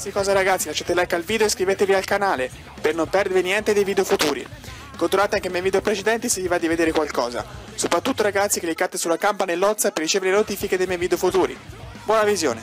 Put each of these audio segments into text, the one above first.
Qualsiasi cosa ragazzi, lasciate like al video e iscrivetevi al canale per non perdervi niente dei video futuri. Controllate anche i miei video precedenti se vi va di vedere qualcosa. Soprattutto ragazzi, cliccate sulla campanellozza per ricevere le notifiche dei miei video futuri. Buona visione!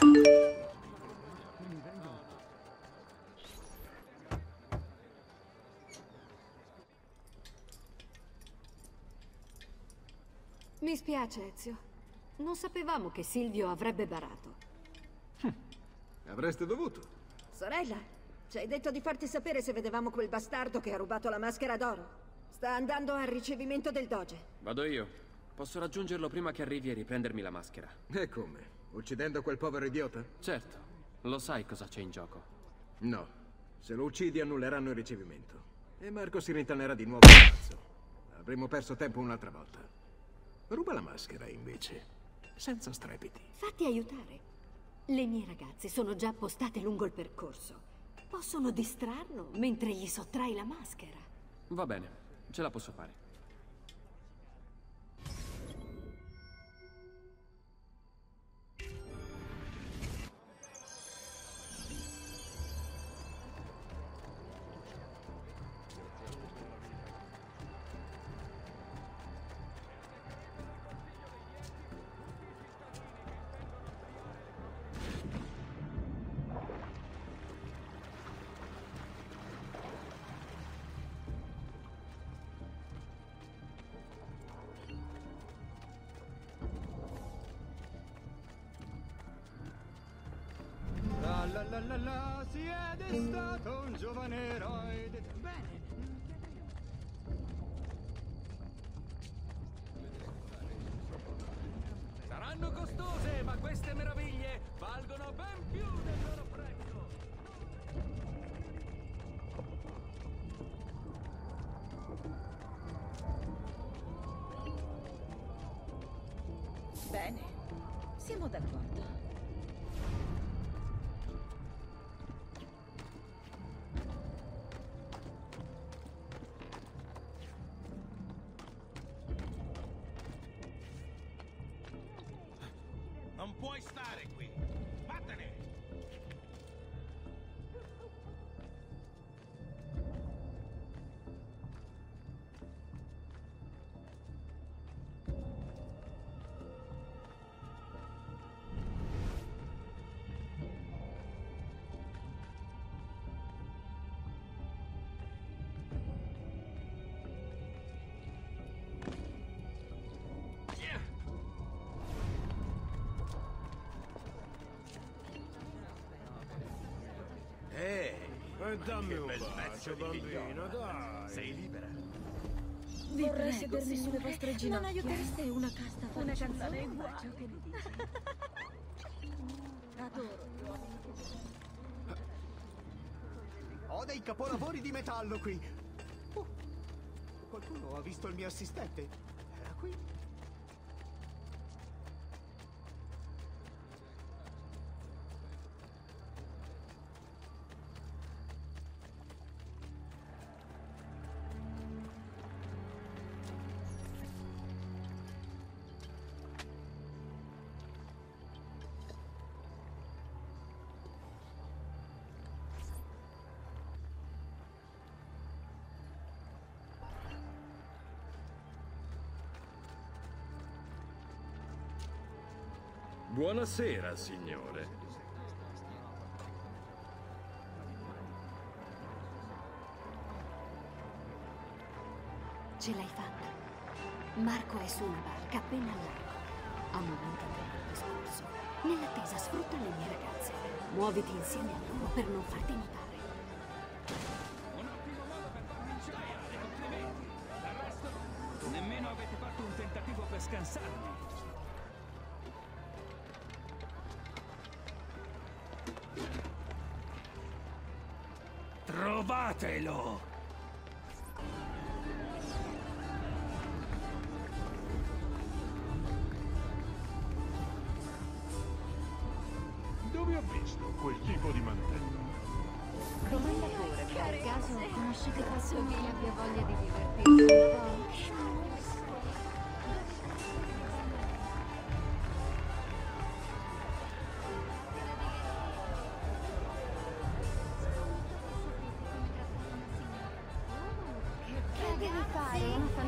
Mi spiace, Ezio. Non sapevamo che Silvio avrebbe barato. Avreste dovuto. Sorella, ci hai detto di farti sapere se vedevamo quel bastardo che ha rubato la maschera d'oro. Sta andando al ricevimento del doge. Vado io. Posso raggiungerlo prima che arrivi e riprendermi la maschera. E come? Uccidendo quel povero idiota? Certo. Lo sai cosa c'è in gioco. No. Se lo uccidi annulleranno il ricevimento. E Marco si rintanerà di nuovo il pazzo. Avremmo perso tempo un'altra volta. Ruba la maschera, invece. Senza strepiti. Fatti aiutare. Le mie ragazze sono già postate lungo il percorso. Possono distrarlo mentre gli sottrai la maschera. Va bene, ce la posso fare. Si è destato un giovane eroe. Bene. Saranno costose, ma queste meraviglie valgono ben più del loro prezzo. Bene, siamo d'accordo. Non puoi stare qui. Vattene. Dammi un bacio, bambino, dai. Sei libera. Vi vorrei sedermi sulle vostre ginocchia. Non aiutereste una casta fanciulla? Una canzone uguale. Adoro. Ho dei capolavori di metallo qui. Oh, qualcuno ha visto il mio assistente? Era qui. Buonasera, signore. Ce l'hai fatta. Marco è su una barca appena al largo. A momento del discorso. Nell'attesa sfrutta le mie ragazze. Muoviti insieme a loro per non farti notare. Un ottimo modo per convincere. Complimenti. Del resto, nemmeno avete fatto un tentativo per scansarmi. Trovatelo! Dove ho visto quel tipo di mantello? Commendatore, per caso conoscete qualcuno che abbia voglia di divertirsi un po'?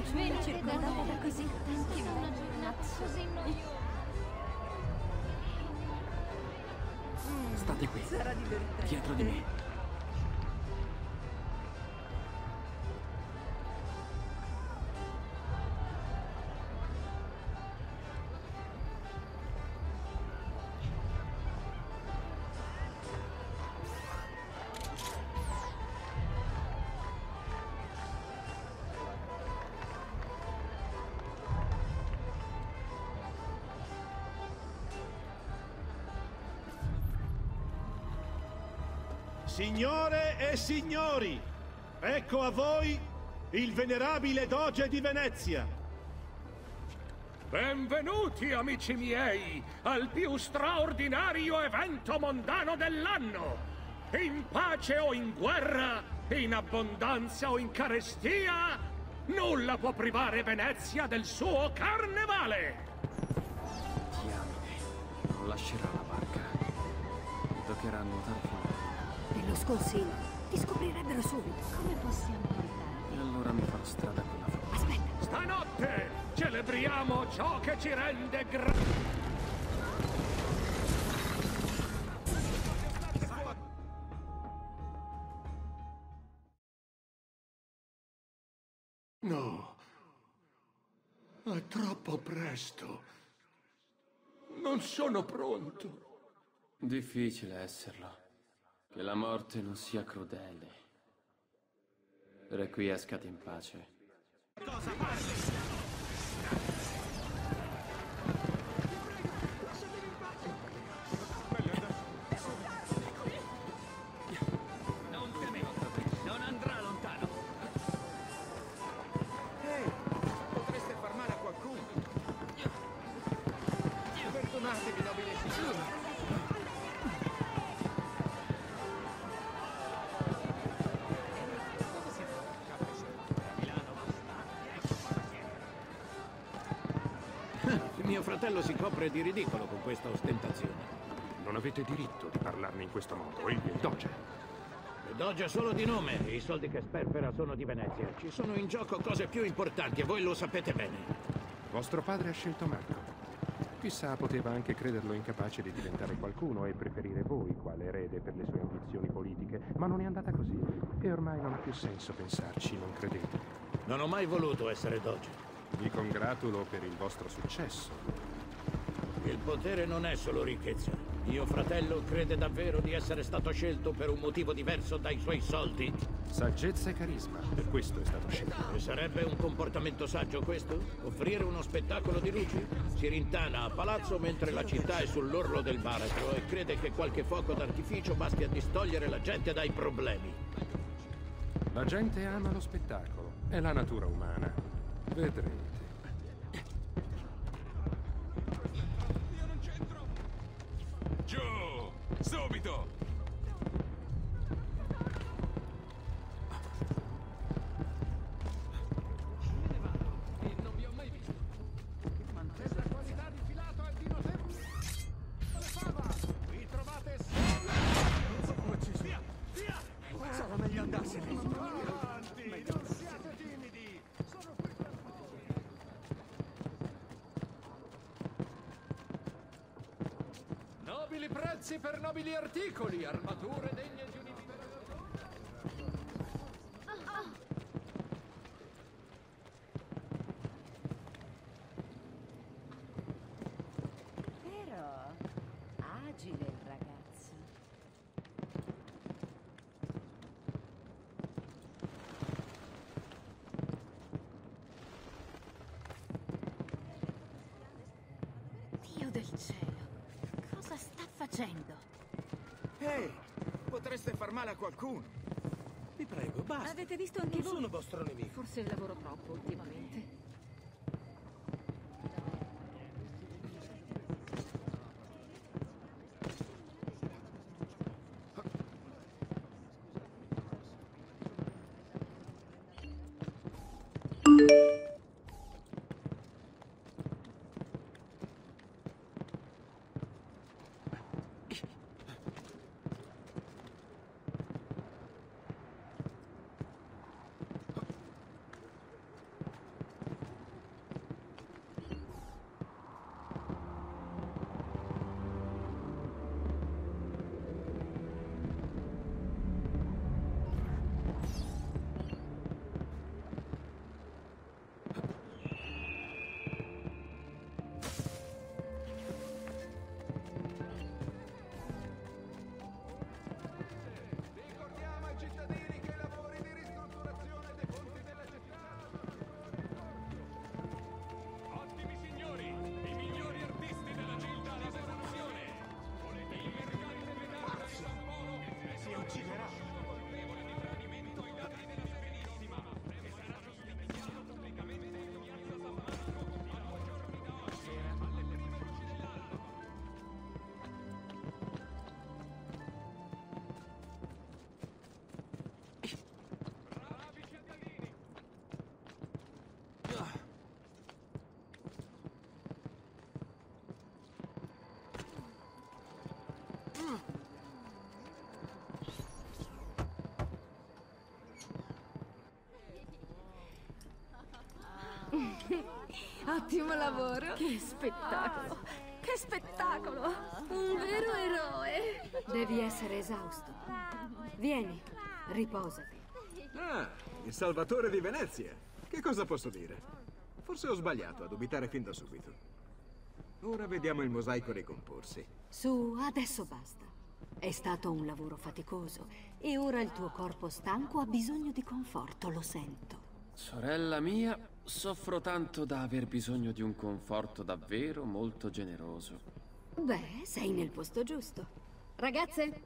Vieni circondata da così tanti una giornata così noiosa. State qui, Sarà divertente. dietro di me. Signore e signori, ecco a voi il venerabile Doge di Venezia. Benvenuti, amici miei, al più straordinario evento mondano dell'anno. In pace o in guerra, in abbondanza o in carestia, nulla può privare Venezia del suo carnevale. Diamine, non lascerà la barca. Mi toccherà nuotare fino a... Te lo sconsiglio. Ti scoprirebbero subito. Come possiamo aiutarti? E allora mi farò strada con la flotta. Aspetta. Stanotte celebriamo ciò che ci rende No, è troppo presto. Non sono pronto. Difficile esserlo. Che la morte non sia crudele. Requiescate in pace. Non andrà lontano. Ehi, potreste far male a qualcuno. Perdonatevi, nobile signore. Mio fratello si copre di ridicolo con questa ostentazione. Non avete diritto di parlarne in questo modo. Egli è il Doge. Il Doge è solo di nome. I soldi che sperpera sono di Venezia. Ci sono in gioco cose più importanti e voi lo sapete bene. Vostro padre ha scelto Marco. Chissà, poteva anche crederlo incapace di diventare qualcuno e preferire voi quale erede per le sue ambizioni politiche, ma non è andata così. E ormai non ha più senso pensarci, non credete? Non ho mai voluto essere Doge. Vi congratulo per il vostro successo. Il potere non è solo ricchezza. Mio fratello crede davvero di essere stato scelto per un motivo diverso dai suoi soldi. Saggezza e carisma, per questo è stato scelto. E sarebbe un comportamento saggio questo? Offrire uno spettacolo di luci? Si rintana a palazzo mentre la città è sull'orlo del baratro e crede che qualche fuoco d'artificio basti a distogliere la gente dai problemi. La gente ama lo spettacolo, è la natura umana. Vedrete. Io non c'entro! Giù! Subito! Non vi ho mai visto. Questa qualità di filato è di notevole. Le fava! Vi trovate solo. Via! Via! Sarà meglio andarsene. Avanti! Non siate timidi! Sono qui per Nobili prezzi per nobili articoli, armature degne di un imperatore. Però agile il ragazzo. Dio del cielo, cosa sta facendo? Ehi, potreste far male a qualcuno. Vi prego, basta. Avete visto anche Non voi? sono vostro nemico. Forse lavoro troppo ultimamente. Ottimo lavoro. Che spettacolo! Che spettacolo! Un vero eroe! Devi essere esausto. Vieni, riposati. Ah, il Salvatore di Venezia. Che cosa posso dire? Forse ho sbagliato a dubitare fin da subito. Ora vediamo il mosaico ricomporsi. Su, adesso basta. È stato un lavoro faticoso e ora il tuo corpo stanco ha bisogno di conforto, lo sento. Sorella mia, soffro tanto da aver bisogno di un conforto davvero molto generoso. Beh, sei nel posto giusto. Ragazze?